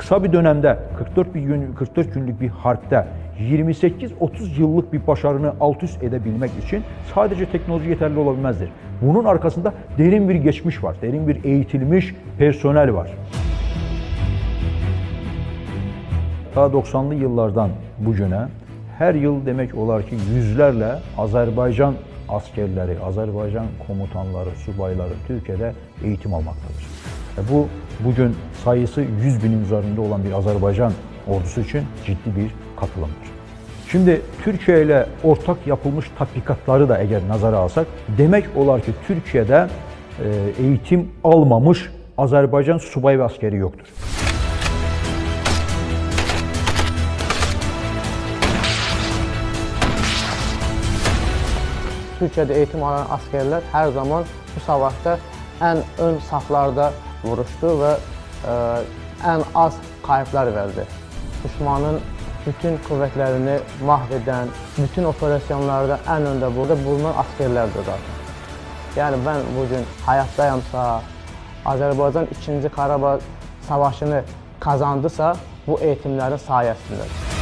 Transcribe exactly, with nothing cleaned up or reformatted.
kısa bir dönemde kırk dört, bir gün, kırk dört günlük bir harpte yirmi sekiz otuz yıllık bir başarını alt üst edebilmek için sadece teknoloji yeterli olabilmezdir. Bunun arkasında derin bir geçmiş var, derin bir eğitilmiş personel var. Ta doksanlı yıllardan bugüne her yıl demek olar ki yüzlerle Azerbaycan askerleri, Azerbaycan komutanları, subayları Türkiye'de eğitim almaktadır. E bu bugün sayısı yüz binin üzerinde olan bir Azerbaycan ordusu için ciddi bir katılımdır. Şimdi Türkiye ile ortak yapılmış tatbikatları da eğer nazara alsak, demek olar ki Türkiye'de e, eğitim almamış Azerbaycan subay ve askeri yoktur. Türkiye'de eğitim alan askerler her zaman bu savaşta en ön saflarda vuruştu ve e, en az kayıplar verdi. Düşmanın bütün kuvvetlerini mahveden, bütün operasyonlarda en önde burada bulunan askerlerdi zaten. Yani ben bugün hayattayamsa, Azerbaycan ikinci Qarabağ Savaşını kazandısa bu eğitimlerin sayesinde.